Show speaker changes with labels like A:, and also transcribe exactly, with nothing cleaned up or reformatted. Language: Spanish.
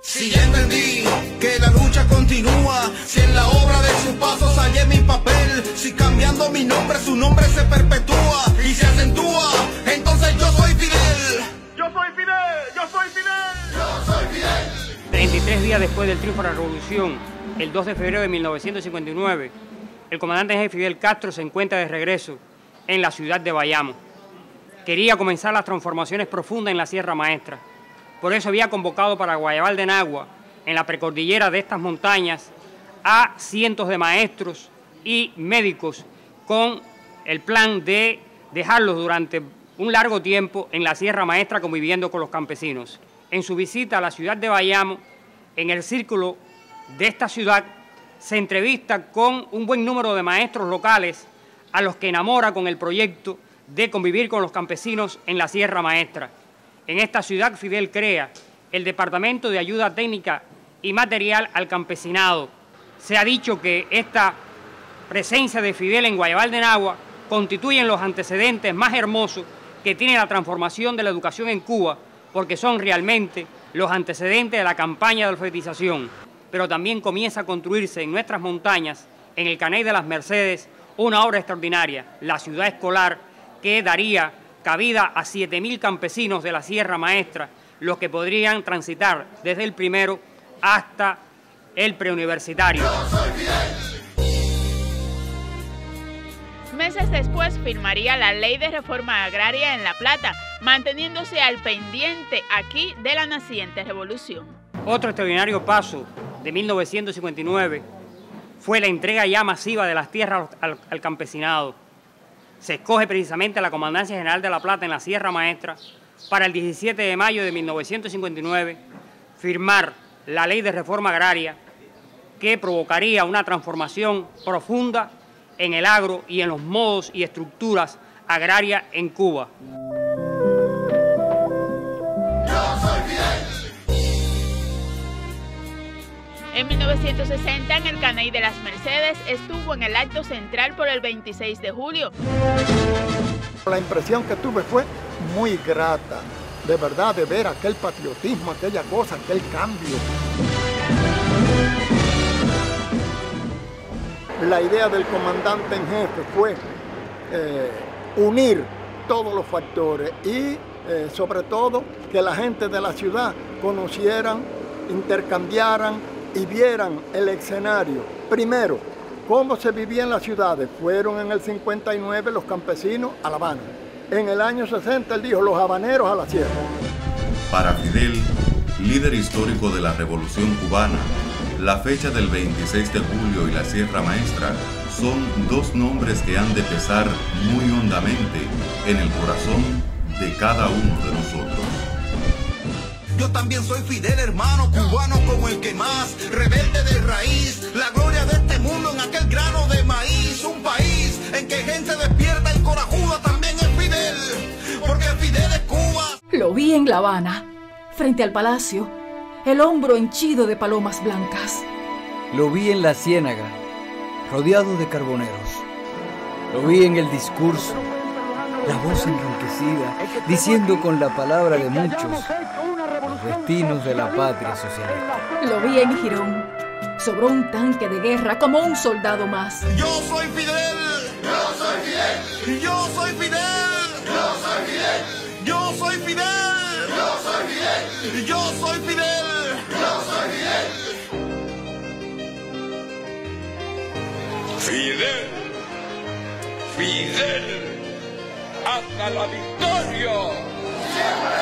A: Si ya entendí que la lucha continúa, si en la obra de sus pasos hallé mi papel, si cambiando mi nombre su nombre se perpetúa y se acentúa, entonces yo soy Fidel. Yo soy Fidel, yo soy Fidel, yo soy Fidel.
B: treinta y tres días después del triunfo de la revolución, el dos de febrero de mil novecientos cincuenta y nueve, el comandante jefe Fidel Castro se encuentra de regreso en la ciudad de Bayamo. Quería comenzar las transformaciones profundas en la Sierra Maestra. Por eso había convocado para Guayabal de Nagua, en la precordillera de estas montañas, a cientos de maestros y médicos con el plan de dejarlos durante un largo tiempo en la Sierra Maestra conviviendo con los campesinos. En su visita a la ciudad de Bayamo, en el círculo de esta ciudad, se entrevista con un buen número de maestros locales a los que enamora con el proyecto de convivir con los campesinos en la Sierra Maestra. En esta ciudad, Fidel crea el Departamento de Ayuda Técnica y Material al Campesinado. Se ha dicho que esta presencia de Fidel en Guayabal de Nagua constituyen los antecedentes más hermosos que tiene la transformación de la educación en Cuba, porque son realmente los antecedentes de la campaña de alfabetización. Pero también comienza a construirse en nuestras montañas, en el Caney de las Mercedes, una obra extraordinaria, la ciudad escolar, que daría cabida a siete mil campesinos de la Sierra Maestra, los que podrían transitar desde el primero hasta el preuniversitario.
C: Meses después firmaría la Ley de Reforma Agraria en La Plata, manteniéndose al pendiente aquí de la naciente revolución.
B: Otro extraordinario paso de mil novecientos cincuenta y nueve fue la entrega ya masiva de las tierras al, al campesinado. Se escoge precisamente la Comandancia General de La Plata en la Sierra Maestra para el diecisiete de mayo de mil novecientos cincuenta y nueve firmar la Ley de Reforma Agraria que provocaría una transformación profunda en el agro y en los modos y estructuras agrarias en Cuba.
C: En mil novecientos sesenta, en el Caney de las Mercedes, estuvo en el acto central por el veintiséis de julio.
D: La impresión que tuve fue muy grata, de verdad, de ver aquel patriotismo, aquella cosa, aquel cambio. La idea del comandante en jefe fue eh, unir todos los factores y, eh, sobre todo, que la gente de la ciudad conocieran, intercambiaran y vieran el escenario. Primero, cómo se vivía en las ciudades. Fueron en el cincuenta y nueve los campesinos a La Habana. En el año sesenta, él dijo, los habaneros a la sierra.
E: Para Fidel, líder histórico de la Revolución Cubana, la fecha del veintiséis de julio y la Sierra Maestra son dos nombres que han de pesar muy hondamente en el corazón de cada uno de nosotros.
A: Yo también soy Fidel, hermano, cubano como el que más, rebelde de raíz, la gloria de este mundo en aquel grano de maíz, un país en que gente despierta y corajuda también es Fidel, porque Fidel es Cuba.
F: Lo vi en La Habana, frente al palacio, el hombro henchido de palomas blancas.
G: Lo vi en la ciénaga, rodeado de carboneros. Lo vi en el discurso, la voz enriquecida, diciendo con la palabra de muchos los destinos de la patria socialista.
F: Lo vi en Girón, sobre un tanque de guerra como un soldado más.
A: Yo soy Fidel, yo soy Fidel, yo soy Fidel, yo soy Fidel, yo soy Fidel, yo soy Fidel, yo soy Fidel, yo soy Fidel.
H: Fidel, Fidel, hasta la victoria.